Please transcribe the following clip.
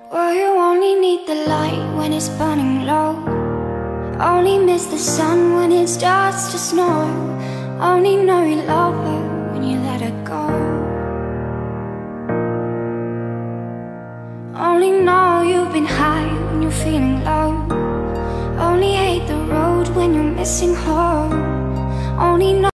Well, you only need the light when it's burning low. Only miss the sun when it starts to snow. Only know you love her when you let her go. Only know you've been high when you're feeling low. Only hate the road when you're missing home. Only know